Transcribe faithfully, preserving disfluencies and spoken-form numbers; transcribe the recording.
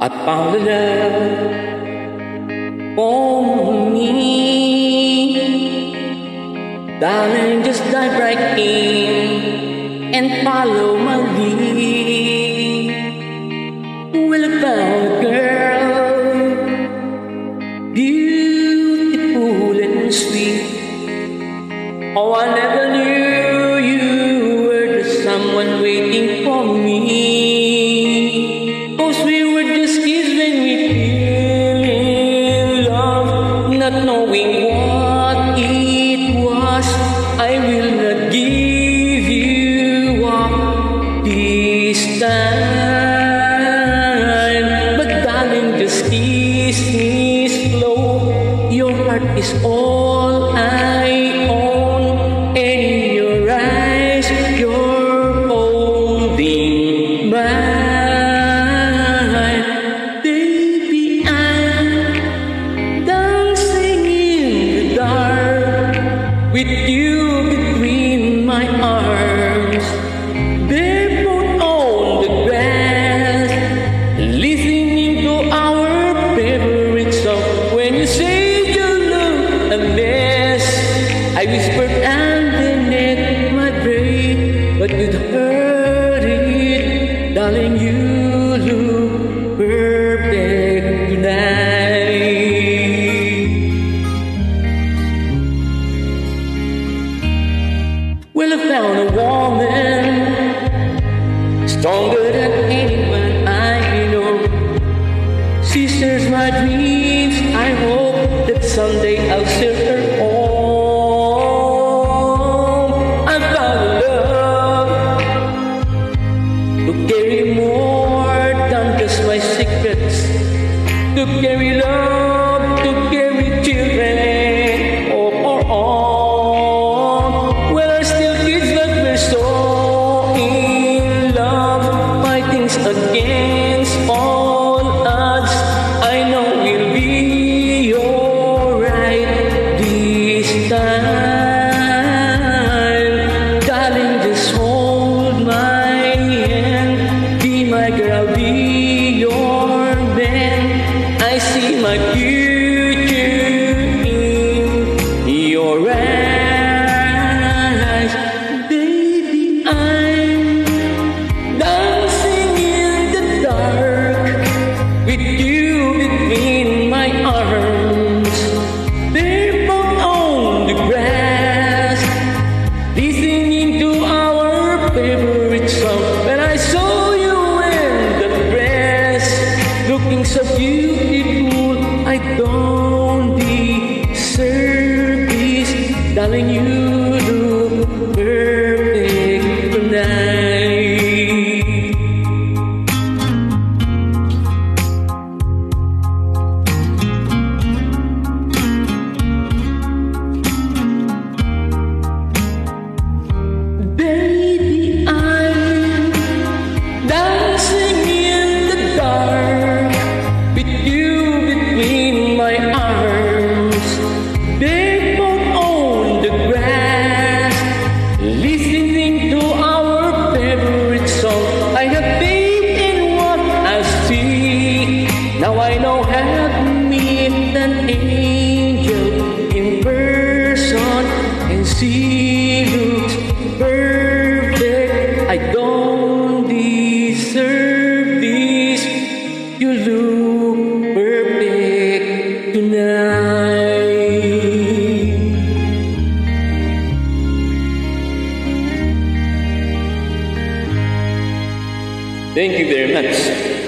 I found a love for me. Darling, just dive right in and follow my lead. Well, I found a girl, beautiful and sweet. Oh, I never knew you were the someone waiting for me. Cause we were just kids when we fell in love, not knowing what it was. I will not give you up this time, but darling, just kiss me slow. Your heart is all I own, and in your eyes you're holding mine. Baby, I'm dancing in the dark with you between my arms, barefoot on the grass, listening to our favorite song. When you say you look a mess, I whispered underneath my breath, but you'd heard it. Darling, you look perfect tonight. Well, I found a woman stronger than anyone I know. She shares my dreams. I hope that someday I'll share her home. I found love to carry more than just my secrets, to carry love, to carry children of our own. We're still kids, but we're so in love, fighting against all odds. I know we'll be alright this time. Darling, just hold my hand, be my girl, be your man. I see my future in your eyes. Baby, I'm dancing in the dark with you between my arms, barefoot on the grass, listening to our favorite song. When I saw you in the dress, looking so beautiful, I don't deserve this. Darling, you look perfect tonight. Baby, I'm dancing in the dark with you between my arms, barefoot on the grass, listening to our favorite song. I have faith in what I see. Now I know how to meet an angel in person, and she looks perfect. I don't deserve this. You look perfect tonight. Thank you very much.